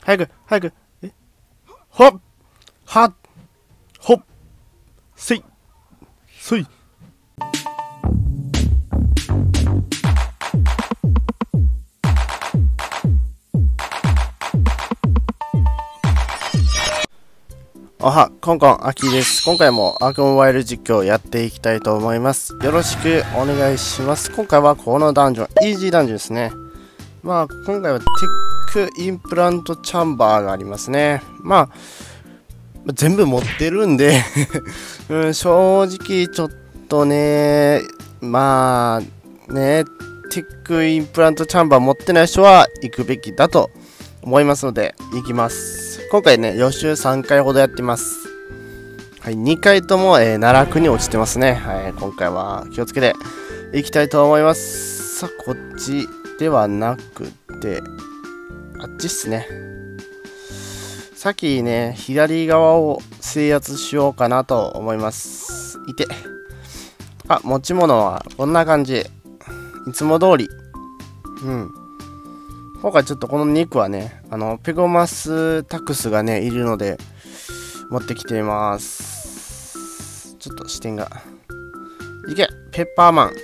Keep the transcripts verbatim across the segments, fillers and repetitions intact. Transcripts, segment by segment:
早く早く。えほっはっほっせいそい。おは、コンコン、アキです。今回もアークモバイル実況をやっていきたいと思います。よろしくお願いします。今回はこのダンジョン、イージーダンジョンですね。まあ、今回はテックインプラントチャンバーがありますね。まあ、全部持ってるんで、うん、正直ちょっとね、まあ、ね、テックインプラントチャンバー持ってない人は行くべきだと思いますので、行きます。今回ね、予習さんかいほどやってます。はい、にかいとも、えー、奈落に落ちてますね。はい、今回は気をつけていきたいと思います。さあ、こっちではなくて、あっちっすね。さっきね、左側を制圧しようかなと思います。いて。あ、持ち物はこんな感じ。いつも通り。うん。今回ちょっとこの肉はね、あの、ペゴマスタクスがね、いるので、持ってきています。ちょっと視点が。いけペッパーマン。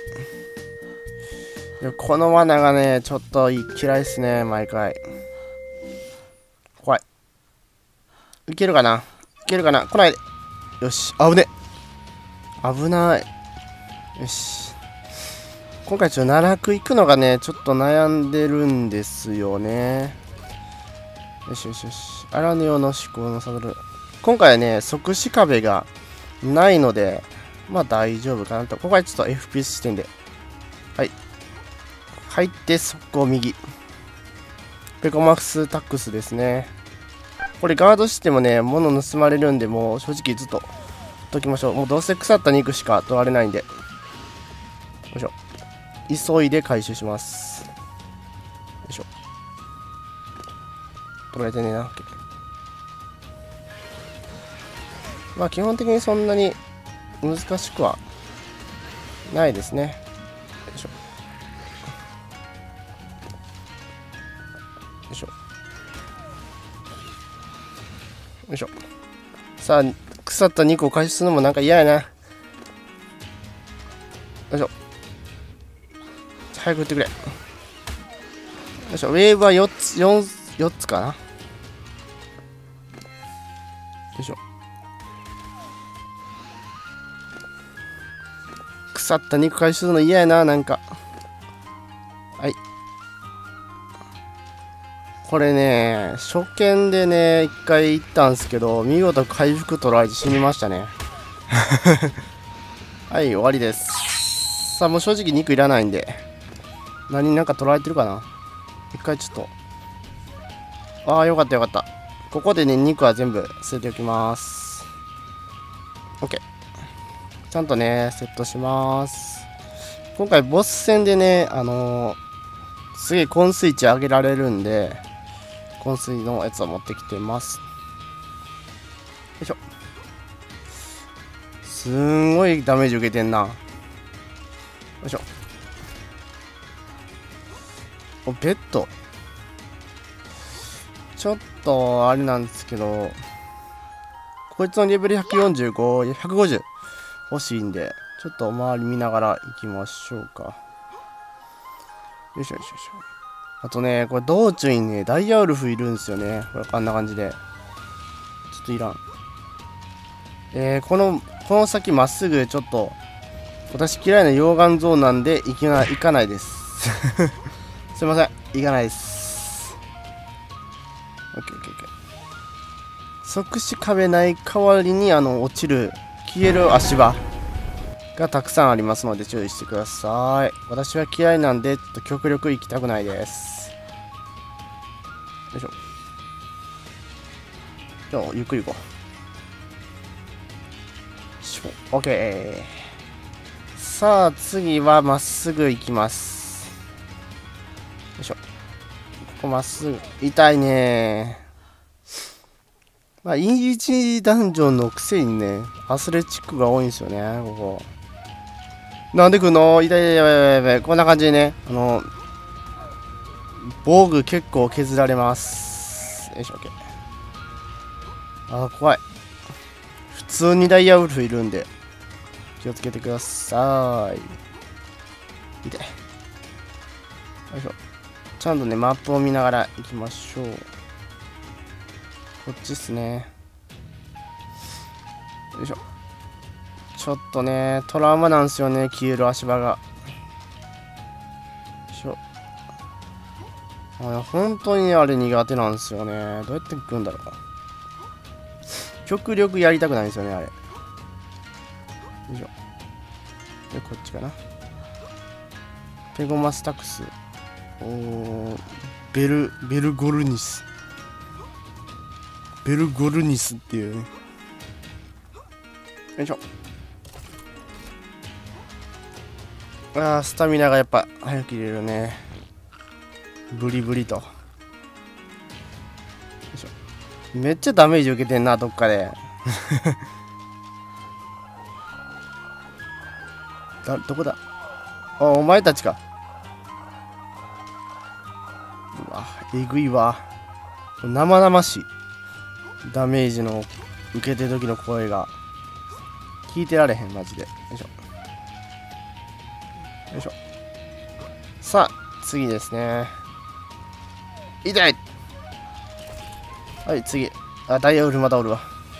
この罠がね、ちょっと嫌いですね、毎回。怖い。いけるかないけるかな来ないで。よし、危ね。危ない。よし。今回ちょっと奈落行くのがね、ちょっと悩んでるんですよね。よしよしよし。荒根用の思考のサドル。今回はね、即死壁がないので、まあ大丈夫かなと。今回ちょっと エフピーエス 視点で。はい。入って、速攻右。ペコマックスタックスですね。これガードしてもね、物盗まれるんで、もう正直ずっと取っときましょう。もうどうせ腐った肉しか取られないんで。よいしょ。急いで回収します。よいしょ。取られてねえな。まあ基本的にそんなに難しくはないですね。よいしょ。よいしょ。よいしょ。さあ、腐った肉を回収するのもなんか嫌やな。よいしょ。早く打ってくれ。よいしょ。ウェーブはよっつ、よん、よっつかな。よいしょ。腐った肉回収するの嫌やな、なんか。はい。これね、初見でね、一回行ったんですけど、見事回復取られて死にましたね。はい、終わりです。さあ、もう正直肉いらないんで。何なんか取られてるかな一回ちょっと。ああ、よかったよかった。ここでね、肉は全部捨てておきます。OK。ちゃんとね、セットします。今回ボス戦でね、あのー、すげえ昏睡値上げられるんで、昏睡のやつを持ってきてます。よいしょ。すんごいダメージ受けてんな。よいしょ。お、ベッド。ちょっと、あれなんですけど、こいつのレベルひゃくよんじゅうご、ひゃくごじゅう欲しいんで、ちょっと周り見ながら行きましょうか。よいしょよいしょよいしょ。あとね、これ道中にね、ダイヤウルフいるんですよね。これこんな感じで。ちょっといらん。えー、この、この先まっすぐちょっと、私嫌いな溶岩ゾーンなんで行けない、行かないです。すいません、行かないです。オッケーオッケーオッケー。即死壁ない代わりに、あの、落ちる、消える足場がたくさんありますので注意してください。私は嫌いなんで、ちょっと極力行きたくないです。よいしょ。じゃあ、ゆっくり行こう。しょ、オッケー。さあ、次はまっすぐ行きます。よいしょ。ここまっすぐ。痛いね。まあ、イージーダンジョンのくせにね、アスレチックが多いんですよね、ここ。なんで来んの？痛い痛い痛い痛い痛い。こんな感じでね、あの、防具結構削られます。 よいしょ、オッケー。あー、怖い。普通にダイヤウルフいるんで、気をつけてください。痛い。よいしょ。ちゃんとね、マップを見ながら行きましょう。こっちっすね。よいしょ。ちょっとね、トラウマなんですよね、消える足場が。よいしょ。あ、本当にあれ苦手なんですよね。どうやって行くんだろう。極力やりたくないんですよね、あれ。よいしょ。で、こっちかな。ペゴマスタクス。おー、ベル、ベルゴルニス。ベルゴルニスっていうね。よいしょ。あー、スタミナがやっぱ早く入れるね。ブリブリと。よいしょ。めっちゃダメージ受けてんな、どっかで。だ、どこだ。あ、お前たちか。うわ、えぐいわ。生々しい。ダメージの受けてる時の声が。聞いてられへん、マジで。よいしょ。よいしょ。さあ、次ですね。痛い。はい、次。あ、ダイヤウルまだおるわ。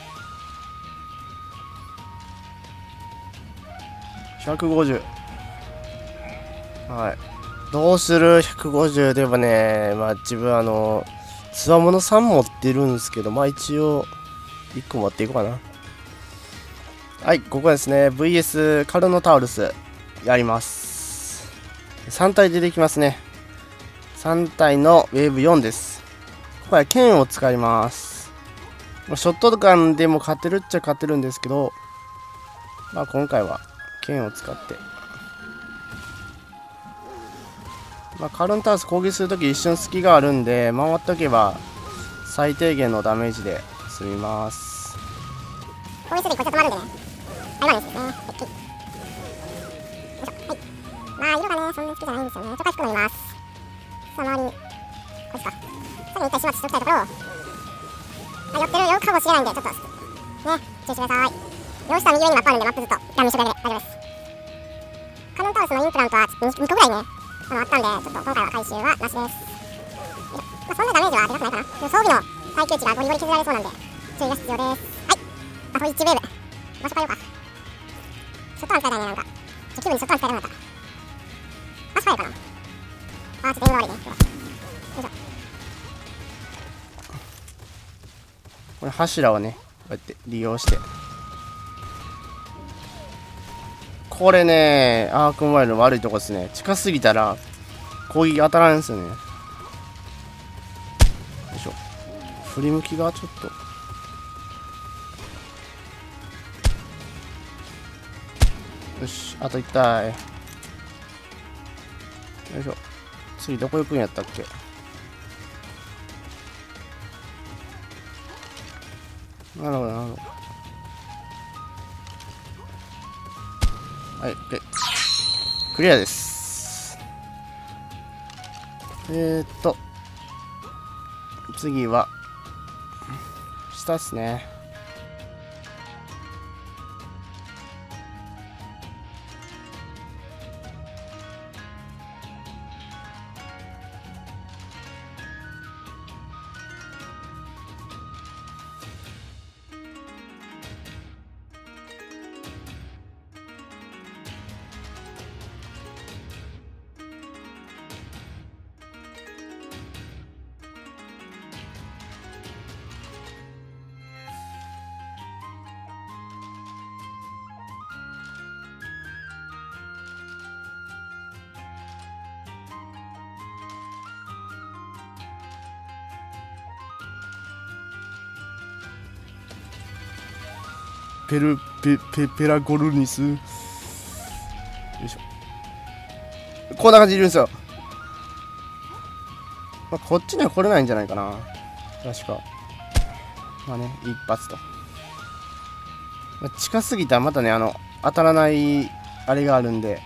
ひゃくごじゅう。はい。どうする ?ひゃくごじゅう でもね、まあ自分あの、つわものさん持ってるんですけど、まあ一応、いっこ持っていこうかな。はい、ここですね。ブイエス カルノタウルス、やります。さん体出てきますね。さん体のウェーブよんです。ここは剣を使います。ショットガンでも勝てるっちゃ勝てるんですけど、まあ今回は剣を使って。まあ、カルノタウルス攻撃するとき一瞬隙があるんで、回っておけば最低限のダメージで済みます。 攻撃するときこっち止まるんでね。あ、今ですね。はい。まあ、色がね、そんなに好きじゃないんですよね。ちょっと低くなります。さあ、周りに。こっちか。さらに一回始末しておきたいところを。あ、寄ってるよかもしれないんで、ちょっと、ね、注意してください。用意した右上にマップあるんで、マップずっとガン見してくれて大丈夫です。カルノタウルスのインプラントはちょっとにこぐらいね、あの、あったんで、ちょっと今回は回収はなしです。まあ、そんなダメージはでかくないかな。でも装備の耐久値がゴリゴリ削られそうなんで、注意が必要です。はい。あといちウェーブ。場所変えようか。ショットガン使いたいね、なんか。気分にショットガン使いたくなった。あ、スパイかな。あー、ちょっとエンド悪いね。よいしょ。 これ柱をね、こうやって利用して。これね、アークモバイルの悪いとこですね。近すぎたら攻撃当たらないんですよね。よいしょ。振り向きがちょっと。よし、あといち体。よいしょ。次どこ行くんやったっけ。なるほど、なるほど。はい、OK。クリアです。えーっと、次は、下っすね。ペルペペペラゴルニス。よいしょ。こんな感じでいるんですよ。まあ、こっちには来れないんじゃないかな、確か。まあね、一発と。まあ、近すぎたらまたね、あの当たらないあれがあるんで。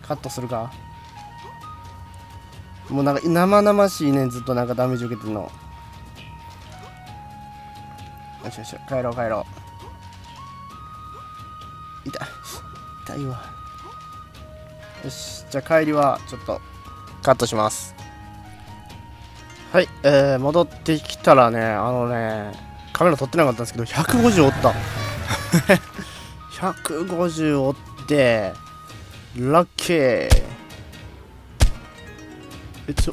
カットするか。もうなんか生々しいね、ずっとなんかダメージ受けてるの。よしよし、帰ろう帰ろう。痛い痛いわ。よし、じゃあ帰りはちょっとカットします。はい、えー、戻ってきたらね、あのね、カメラ撮ってなかったんですけど、ひゃくごじゅうおった。ひゃくごじゅうおって、ラッキー。え、ちょ、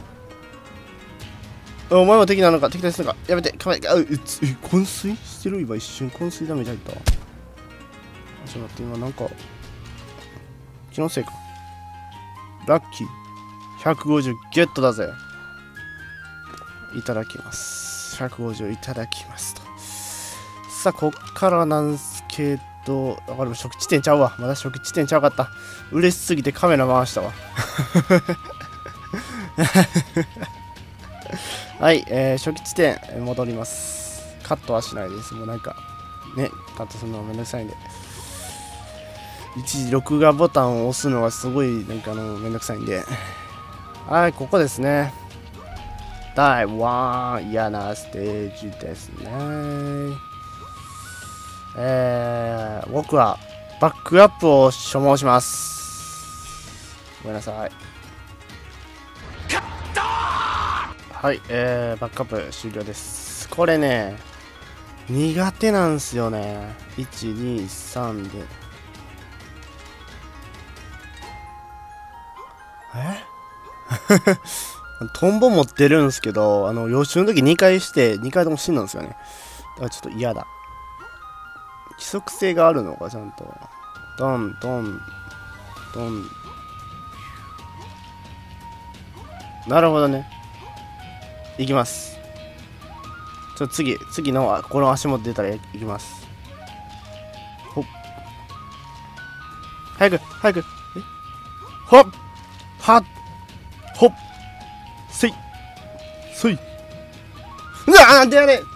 お前も敵なのか、敵ですのか、やめて、カメラ、あ、え、え、昏睡してる今一瞬、昏睡ダメージ入った。ちょっと待って、今なんか、気のせいか。ラッキー。ひゃくごじゅうゲットだぜ。いただきます。ひゃくごじゅういただきますと。さあ、こっからなんすけど、あ、これ初期地点ちゃうわ。まだ初期地点ちゃうかった。嬉しすぎてカメラ回したわ。はい、えー、初期地点戻ります。カットはしないです。もうなんか、ね、カットするのはめんどくさいんで。一時録画ボタンを押すのがすごいなんかあのめんどくさいんで。はい、ここですね。だいワン嫌なステージですね。えー、僕はバックアップを所望します。ごめんなさい。はい、えー、バックアップ終了です。これね、苦手なんすよね。いち、に、さんで。えトンボ持ってるんですけど、あの予習の時にかいしてにかいとも死んだんですよね。だからちょっと嫌だ。規則性があるのかちゃんと。ドンドンドン。なるほどね。いきます。ちょっと次次のこの足元出たらいきます。ほっ。早く早く。え。ほっ。はっ。ほっ。せい。そい。うわー、でやれ。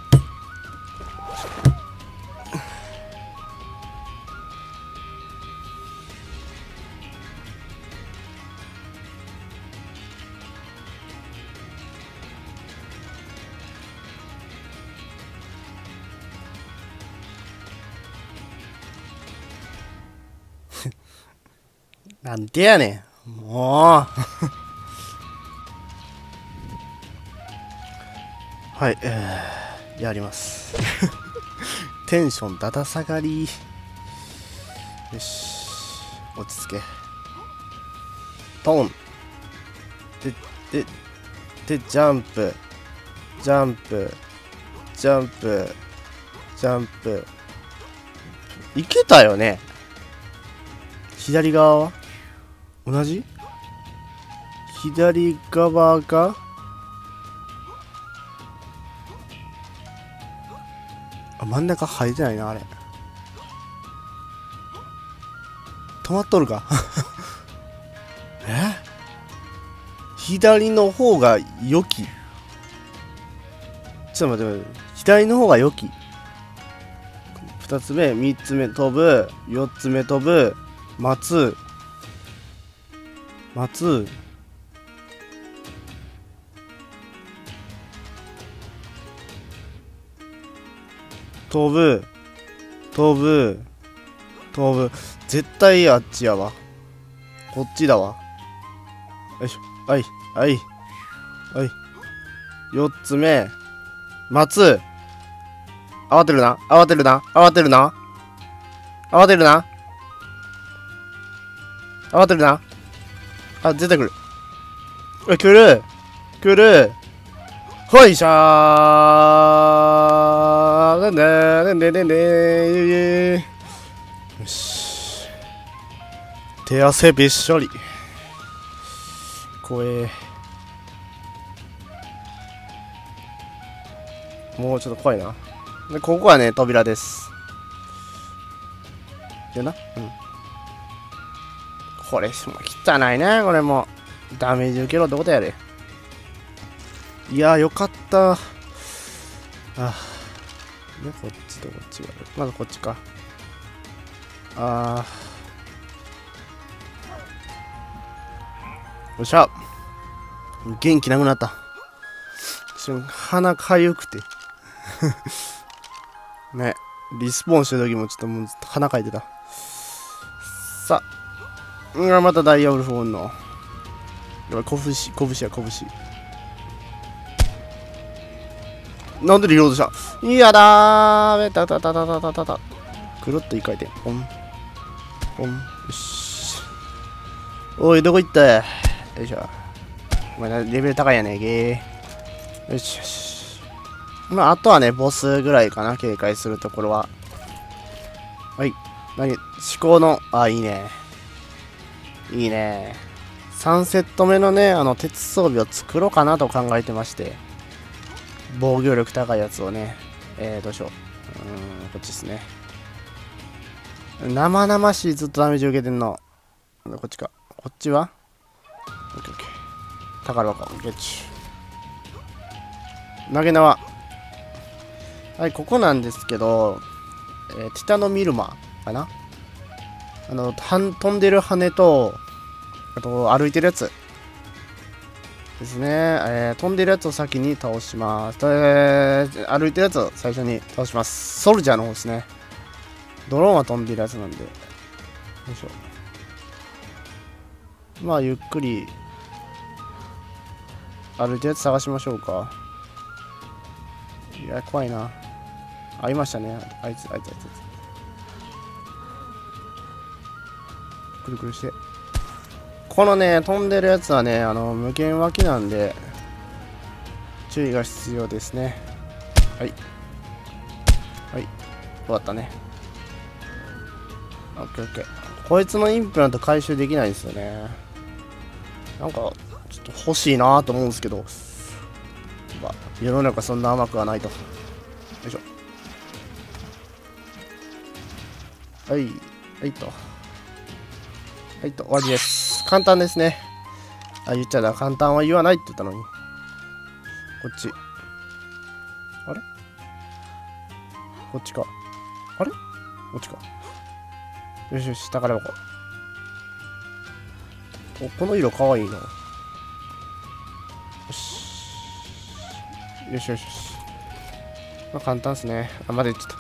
なんでやねん。もう。はい、えー、やります。テンションだだ下がり。よし、落ち着け。トン。で、で、で、ジャンプ。ジャンプ。ジャンプ。ジャンプ。いけたよね。左側は同じ？左側があ、真ん中入ってないな、あれ。止まっとるか。え？左の方が良き。ちょっと待って待って。左の方が良き。二つ目、三つ目飛ぶ。四つ目飛ぶ。待つ。待つ。飛ぶ。飛ぶ。飛ぶ。絶対あっちやわ。こっちだわ。よいしょ。はい。はい。はい。四つ目。待つ。慌てるな。慌てるな。慌てるな。慌てるな。慌てるな。あ、絶対来る。え、来る。来る。ほいしゃー。なんだなんだなんだよし。手汗びっしょり。怖え。もうちょっと怖いな。で、ここはね、扉です。よな。うん。これ、もう汚いね、これも。ダメージ受けろってことやで。いやー、よかった。ああ。で、こっちとこっちがある。まずこっちか。あっしゃ。元気なくなった。鼻かゆくて。ね。リスポーンしてる時もちょっともう鼻かいてた。さあ。うん、またダイヤルフォンの。拳、拳や拳。なんでリロードした。いやだーめたたたたたたたた。くるっと一回転。ポン。ポン。よし。おい、どこ行った。よいしょ。お前、レベル高いやねげー。よしよし。まあ、あとはね、ボスぐらいかな、警戒するところは。はい。何思考の、あ、いいね。いいね。さんセット目のね、あの、鉄装備を作ろうかなと考えてまして。防御力高いやつをね。えー、どうしよう。うーん、こっちですね。生々しい、ずっとダメージ受けてんの。こっちか。こっちはオッケーオッケー。宝箱、ゲッチュ。投げ縄。はい、ここなんですけど、えー、ティタノミルマかな。あの、飛んでる羽と、あと、歩いてるやつ。ですね。えー、飛んでるやつを先に倒します。えー、歩いてるやつを最初に倒します。ソルジャーの方ですね。ドローンは飛んでるやつなんで。よいしょ。まあ、ゆっくり、歩いてるやつ探しましょうか。いや、怖いな。あ、いましたね。あいつ、あいつ、あいつ。くるくるして。このね、飛んでるやつはね、あの、無限脇なんで、注意が必要ですね。はい。はい。終わったね。オッケーオッケー。こいつのインプラント回収できないんですよね。なんか、ちょっと欲しいなと思うんですけど、まあ、世の中そんな甘くはないと。よいしょ。はい。はいと。はいと、終わりです。簡単ですね。あ、言っちゃだ。簡単は言わないって言ったのに。こっち。あれこっちか。あれこっちか。よしよし、宝箱。お、この色かわいいな。よし。よしよしよし。まあ、簡単ですね。あ、まだちょっと。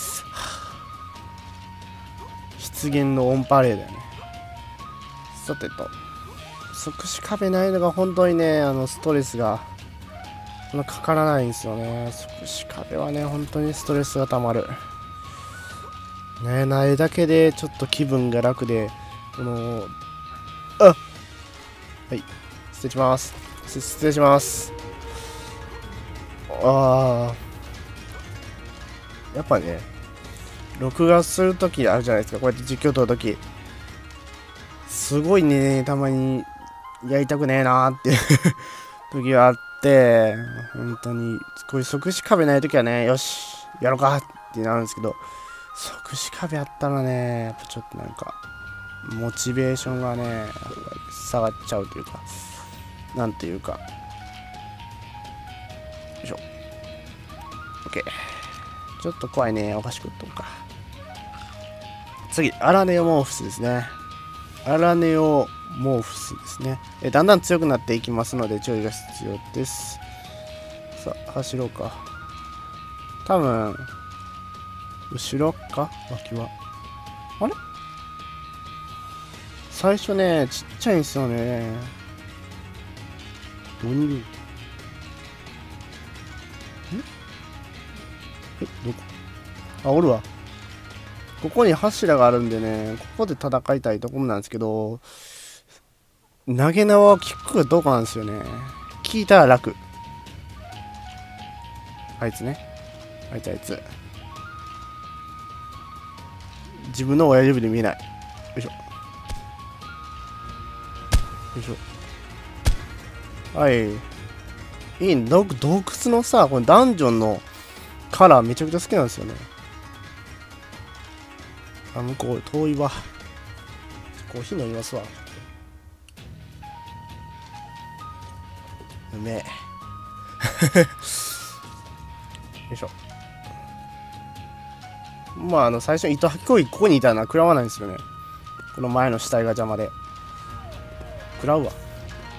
出現のオンパレードやね。さてと。即死壁ないのが本当にね、あの、ストレスが、かからないんですよね。即死壁はね、本当にストレスがたまる。ね、ないだけでちょっと気分が楽で、この、あはい、失礼します。失礼します。ああ。やっぱね、録画するときあるじゃないですか。こうやって実況撮るとき。すごいね、たまにやりたくねえなーっていう時があって、本当に、こういう即死壁ないときはね、よし、やろうかってなるんですけど、即死壁あったらね、やっぱちょっとなんか、モチベーションがね、下がっちゃうというか、なんていうか、よいしょ。OK。ちょっと怖いね、お菓子食っとくか。次、アラネオモーフスですね。アラネオモーフスですね。えだんだん強くなっていきますので注意が必要です。さあ、走ろうか。多分、後ろか脇は。あれ最初ね、ちっちゃいんですよね。どこにいるんえどこあ、おるわ。ここに柱があるんでね、ここで戦いたいところなんですけど、投げ縄を聞くどこなんですよね。聞いたら楽。あいつね。あいつあいつ。自分の親指で見えない。よいしょ。よいしょ。はい。いいね。洞窟のさ、このダンジョンのカラーめちゃくちゃ好きなんですよね。あ、向こう遠いわ。コーヒー飲みますわ。うめえ。よいしょ。まあ、あの、最初、糸吐きここにいたら食らわないんですよね。この前の死体が邪魔で。食らうわ。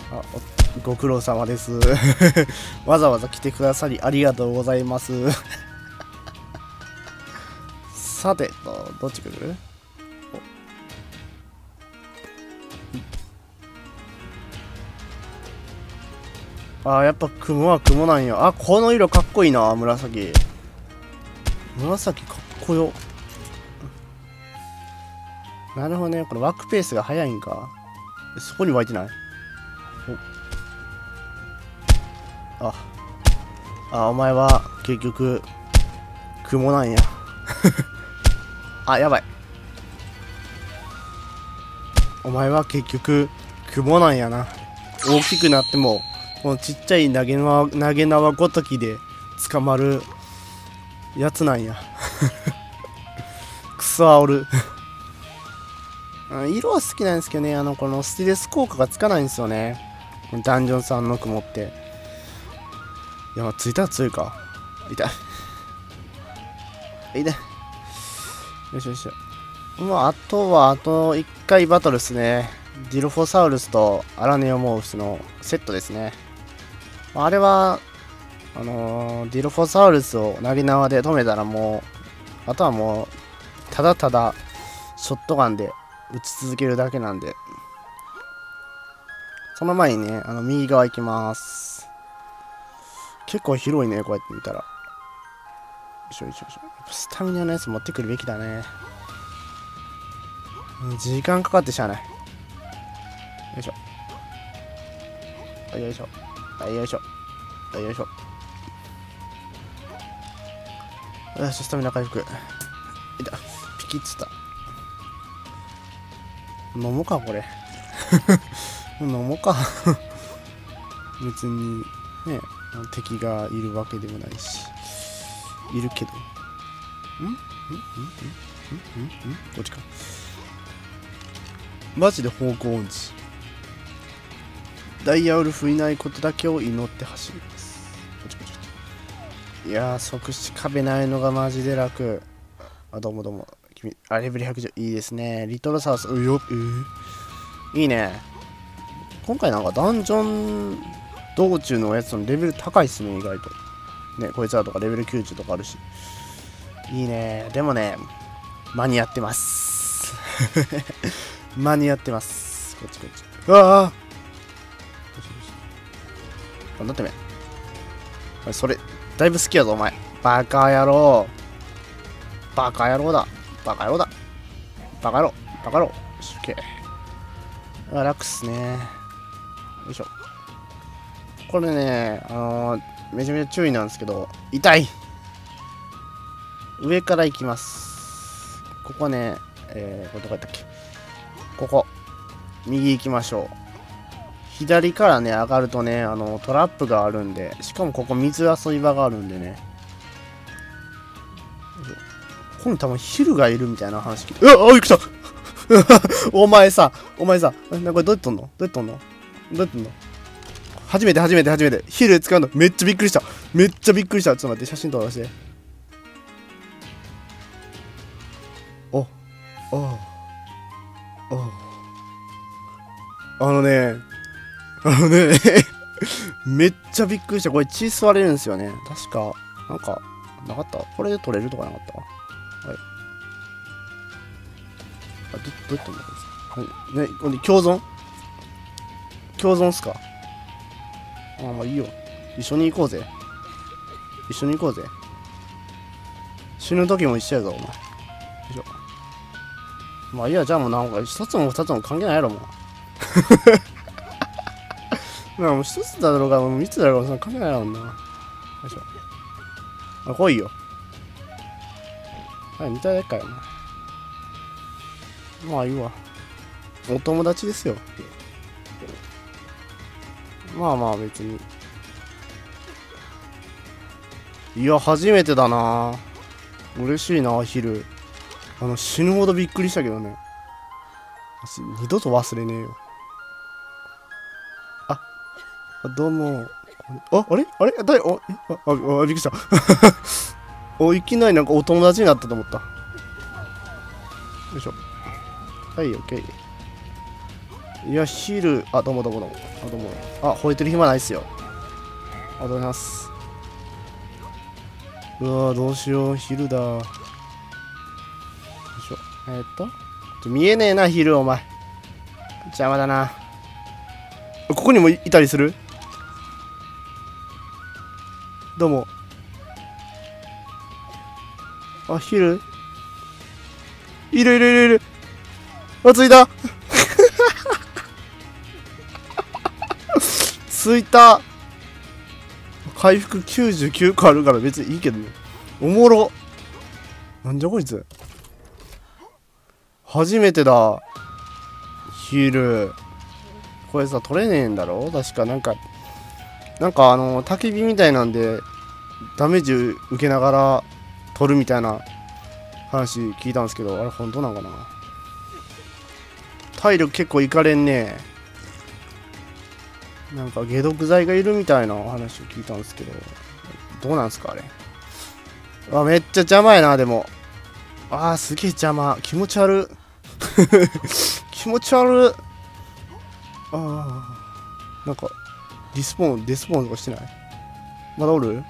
あ、ご苦労様です。わざわざ来てくださりありがとうございます。さてと、どっち来る？あ、やっぱ雲は雲なんや。あ、この色かっこいいな、紫。紫かっこよ。なるほどね。これワークペースが速いんか。そこに湧いてない？おあ、あ、お前は結局、雲なんや。あ、やばい。お前は結局、雲なんやな。大きくなっても、このちっちゃい投げ縄、投げ縄ごときで捕まるやつなんや。クソ煽る。色は好きなんですけどね、あの、このスティレス効果がつかないんですよね。ダンジョンさんの雲って。いや、ついたら強いか。痛い。痛い。よしよしよ。まあ、あとは、あといっかいバトルですね。ディロフォサウルスとアラネオモウスのセットですね。あれは、あのー、ディロフォサウルスを投げ縄で止めたらもう、あとはもう、ただただ、ショットガンで撃ち続けるだけなんで。その前にね、あの、右側行きます。結構広いね、こうやって見たら。よいしょよいしょよいしょ。スタミナのやつ持ってくるべきだね。時間かかってしゃあない。よいしょ。よいしょ。はい、よいしょ。はい、よいしょ。よし、スタミナ回復。いた。ピキッつった。飲もうか、これ。飲もうか。別に、ね、敵がいるわけでもないし。いるけど。んんんんんんんんこっちか。マジで方向音痴。ダイヤウルフいないことだけを祈って走ります。こっちこっちこっち。いやー、即死壁ないのがマジで楽。あ、どうもどうも。君、あ、レベルひゃくじゅう。いいですね。リトルサウス。うよ、えー、いいね。今回なんかダンジョン道中のやつのレベル高いっすね、意外と。ね、こいつらとかレベルきゅうじゅうとかあるし。いいね。でもね、間に合ってます。間に合ってます。こっちこっち。うわあなんだってめ。それ、だいぶ好きやぞ、お前。バカ野郎。バカ野郎だ。バカ野郎だ。バカ野郎。バカ野郎。よし、オッケー。あ、楽っすね。よいしょ。これね、あのー、めちゃめちゃ注意なんですけど、痛い。上から行きます。ここね、えー、これどこやったっけ。ここ。右行きましょう。左からね、上がるとね、あの、トラップがあるんで、しかもここ水遊び場があるんでね。ここに多分ヒルがいるみたいな話聞いて。うわ、あ、びっくりしたお前さ、お前さ、なこれどうやってとんのどうやってとんのどうやってとんの初めて初めて初めて。ヒル使うのめっちゃびっくりした。めっちゃびっくりした。ちょっと待って、写真撮らせて。お、お、お。あのね、あのね、めっちゃびっくりした。これ血吸われるんですよね。確か、なんか、なかったこれで取れるとかなかったはい。あ、ど、どうやってんのこいつ。ね、これ共存共存っすかあ、まあいいよ。一緒に行こうぜ。一緒に行こうぜ。死ぬ時も一緒やぞ、お前。よいしょ。まあいいや、じゃあもうなんか一つも二つも関係ないやろ、もう。まあもう一つだろうが、もう三つだろうが、そんな関係ないやろ、な。よいしょ。あ、来いよ。はい、見ただけかよ、お前。まあいいわ。お友達ですよ。まあまあ別に。いや、初めてだな。嬉しいな、ヒル。あの、死ぬほどびっくりしたけどね。二度と忘れねえよ。あ、どうも。あ、あれあれ誰お、えあ、あ、あ、びっくりした。お、いきなりなんかお友達になったと思った。よいしょ。はい、オッケー。 いや、ヒール、あ、どうもどうもどうも。あ、どうも。あ、吠えてる暇ないっすよ。ありがとうございます。うわー、どうしよう、ヒルだ。よいしょ。えー、っと。ちょ見えねえな、ヒル、お前。邪魔だな。ここにも い, いたりする？どうも。あ、ヒルいるいるいるいる。あ、ついたついた。回復きゅうじゅうきゅうこあるから別にいいけどね。おもろ。なんじゃこいつ。初めてだ。ヒール。これさ、取れねえんだろ確か。なんか、なんかあの、焚き火みたいなんで、ダメージ受けながら取るみたいな話聞いたんですけど、あれ本当なのかな。体力結構いかれんね。なんか解毒剤がいるみたいな話を聞いたんですけど、どうなんすかあれ。あ、めっちゃ邪魔やな、でも。あー、すげえ邪魔。気持ち悪気持ち悪。あー、なんか、リスポーン、デスポーンとかしてない？まだおる？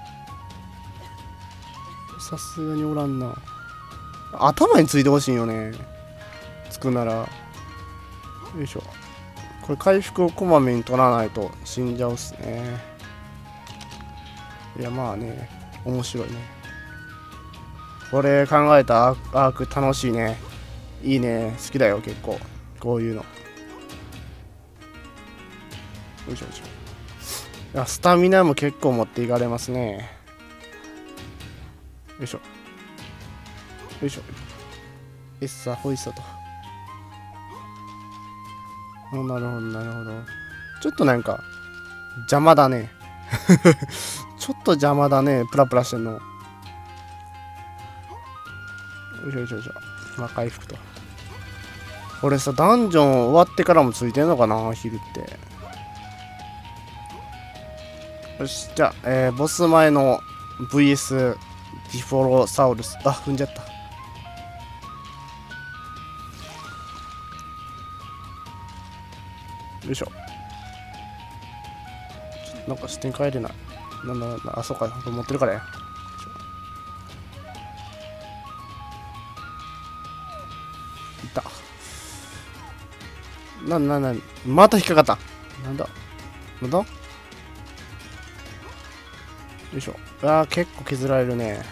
さすがにおらんな。頭についてほしいよね。つくなら。よいしょ。これ回復をこまめに取らないと死んじゃうっすね。いや、まあね、面白いね。これ考えたアーク楽しいね。いいね。好きだよ、結構。こういうの。よいしょよいしょ。いや、スタミナも結構持っていかれますね。よいしょ。よいしょ。エッサ、ホイッサと。なるほど、なるほど。ちょっとなんか、邪魔だね。ちょっと邪魔だね。プラプラしてんの。よいしょよいしょよいしょ。まあ、回復と。これさ、ダンジョン終わってからもついてんのかな、ヒルって。よし、じゃあ、えー、ボス前の ブイエス ディフォロサウルス。あ、踏んじゃった。よいしょ。なんか視点変えれない。なんだなんだ、あ、そうか、持ってるからや。いった。な、な、な、また引っかかった。なんだなんだよいしょ。あー、結構削られるね。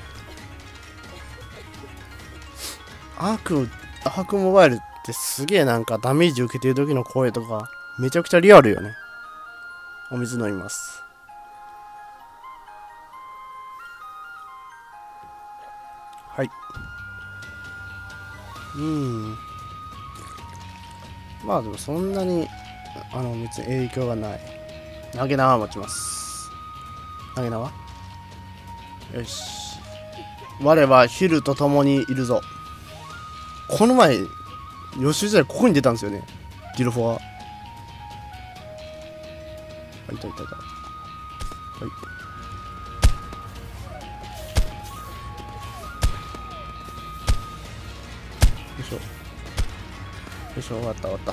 アーク、アークモバイルってすげえなんかダメージ受けてる時の声とか、めちゃくちゃリアルよね。お水飲みます。はい。うん。まあでもそんなに、あの、別に影響がない。投げ縄持ちます。投げ縄よし。我はヒルと共にいるぞ。この前、予習時代ここに出たんですよね。ディルフォア。いたいたいた。はい。よいしょ。よいしょ、終わった終わった。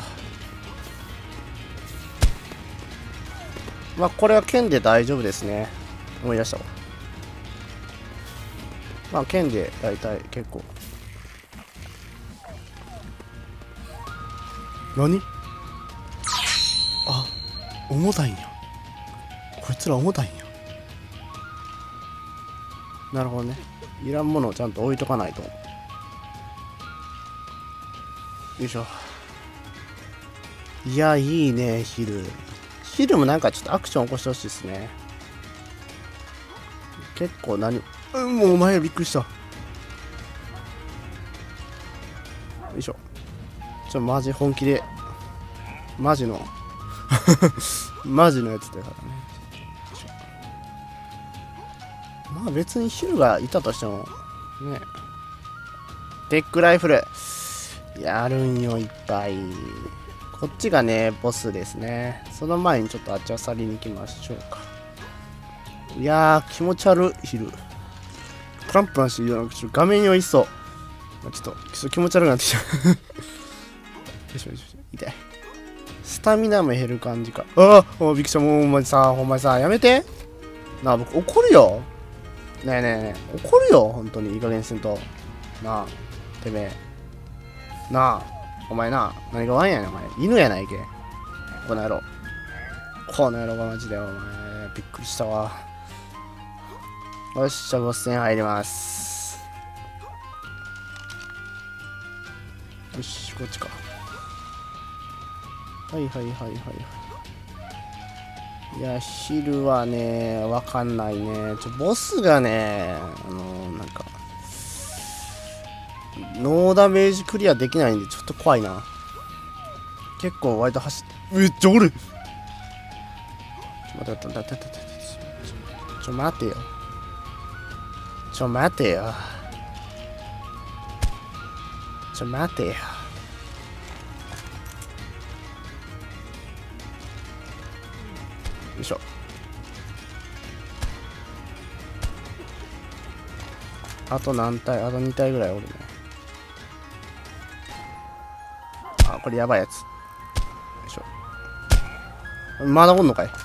まあ、これは剣で大丈夫ですね。思い出したわ。まあ、剣で大体結構。何？あ、重たいんや。こいつら重たいんや。なるほどね。いらんものをちゃんと置いとかないと。よいしょ。いや、いいね、ヒル。ヒルもなんかちょっとアクション起こしてほしいですね。結構何、うん、もうお前びっくりした。よいしょ。ちょ、マジ本気で。マジの。マジのやつだからね。まあ別にヒルがいたとしても、ね。テックライフル。やるんよ、いっぱい。こっちがね、ボスですね。その前にちょっとあっちを去りに行きましょうか。いやー、気持ち悪い、ヒル。プランプランしてるような、ちょっと画面においしそう。ちょっと、ちょっと気持ち悪くなってきた。よいしょよいしょ、痛い。 スタミナも減る感じか。ああ、もうびっくりした。もうお前さ、お前さ、やめて。なあ、僕怒るよ。ねえねえねえ、怒るよ。本当にいい加減にせんと。なあ、てめえ。なあ、お前な、何がワンやねん、お前。犬やないけ。この野郎。この野郎がマジで、お前。びっくりしたわ。よっしゃ、ごせん入ります。よし、こっちか。はいはいはいはいはい。いや、昼はね、わかんないね。ちょ、ボスがね、あのー、なんか、ノーダメージクリアできないんで、ちょっと怖いな。結構割と走っ、めっちゃおる。ちょ、待って待って待って待って。ちょ、待てよ。ちょ、待てよ。ちょ、待てよ。よいしょ。あと何体、あとに体ぐらいおるね。あ、これやばいやつ。よいしょ。まだおんのかい。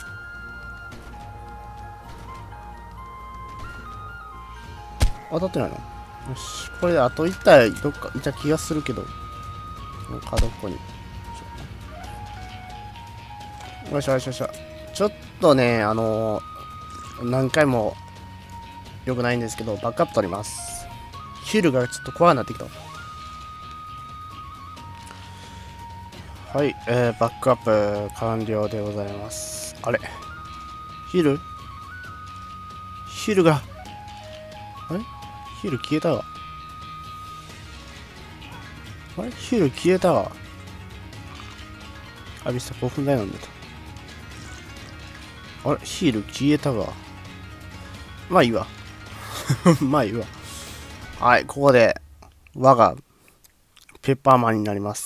当たってないの？よし。これであといち体どっかいた気がするけど。角っこに。よいしょよいしょよいしょ。ちょっとね、あのー、何回も良くないんですけど、バックアップ取ります。ヒルがちょっと怖くなってきた。はい、えー、バックアップ完了でございます。あれヒルヒルが、あれヒル消えたわ。あれヒル消えたわ。あ、ビスタごふん台なんだと。あれヒール消えたわ。まあいいわ。まあいいわ。はい、ここで我がペッパーマンになります。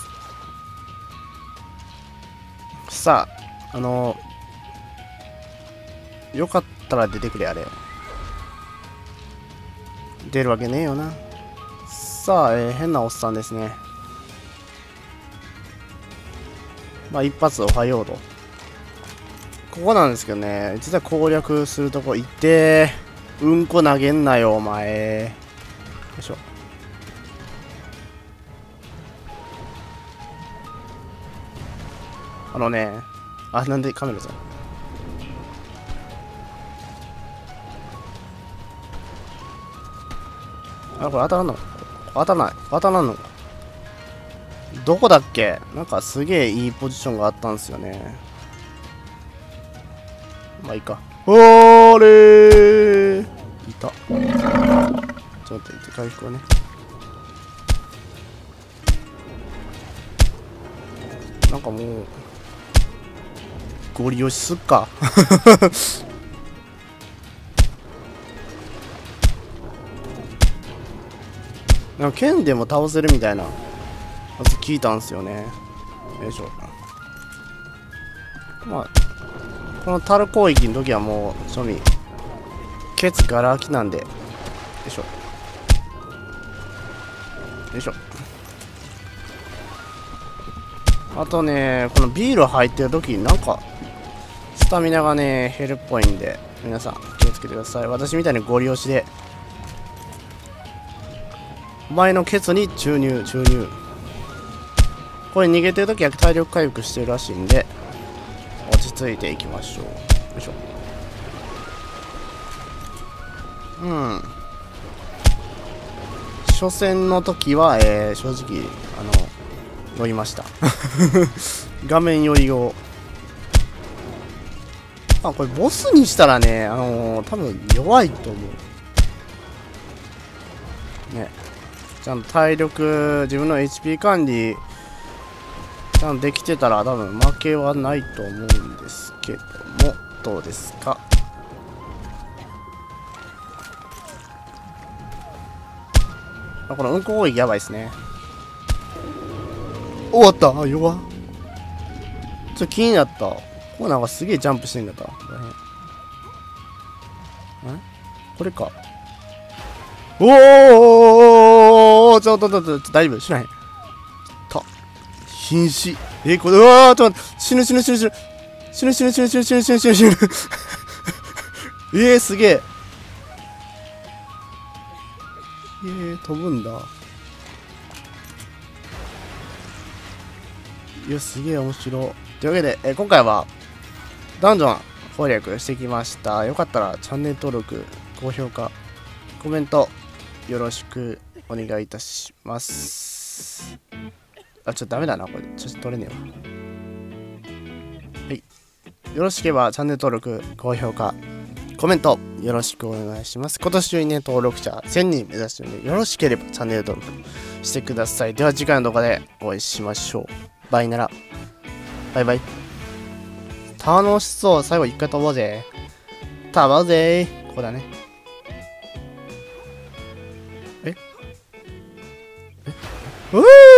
さあ、あのー、よかったら出てくれ、あれ。出るわけねえよな。さあ、えー、変なおっさんですね。まあ一発おはようと。ここなんですけどね、実は攻略するとこ行って、うんこ投げんなよ、お前。よいしょ。あのね、あ、なんでカメラさん。あ、これ当たらんの？当たらない。当たらんの？どこだっけ？なんかすげえいいポジションがあったんですよね。まあいいか。おーれーいた。ちょっと待って、回復をね。なんかもう、ゴリ押しすっか。なんか剣でも倒せるみたいなやつ聞いたんすよね。よいしょ。まあ、この樽攻撃の時はもう、庶民、ケツガラ空きなんで、よいしょ。よいしょ。あとね、このビール入ってる時になんか、スタミナがね、減るっぽいんで、皆さん気をつけてください。私みたいにゴリ押しで、前のケツに注入、注入。これ逃げてる時は体力回復してるらしいんで、落ち着いていきましょう。よいしょ。うん。初戦の時は、えー、正直、あの、乗りました。画面酔いを。あ、これボスにしたらね、あのー、多分弱いと思う。ね。ちゃんと体力、自分の エイチピー 管理、ちゃんとできてたら多分負けはないと思うんですけども、どうですか？あ、このうんこ攻撃やばいですね。終わった。あ、弱っ。ちょっと気になった。ここなんかすげえジャンプしてんだった。この辺。ん？これか。おーおーちょっとちょっと大丈夫知らへん。た。瀕死。 え、これ、うわー、ちょっと待って、死ぬ死ぬ死ぬ死ぬ。死ぬ死ぬ死ぬ死ぬ死ぬ死ぬ死ぬ死ぬ。えー、すげえ。えー、飛ぶんだ。いや、すげえ面白い。というわけで、えー、今回は、ダンジョン攻略してきました。よかったらチャンネル登録、高評価、コメント、よろしくお願いいたします。あ、ちょっとダメだな、これ。ちょっと取れねえわ。はい。よろしければチャンネル登録、高評価、コメント、よろしくお願いします。今年中にね、登録者せんにん目指してるので、よろしければチャンネル登録してください。では次回の動画でお会いしましょう。バイなら。バイバイ。楽しそう。最後一回飛ぼうぜ。飛ぼうぜ。ここだね。ええうー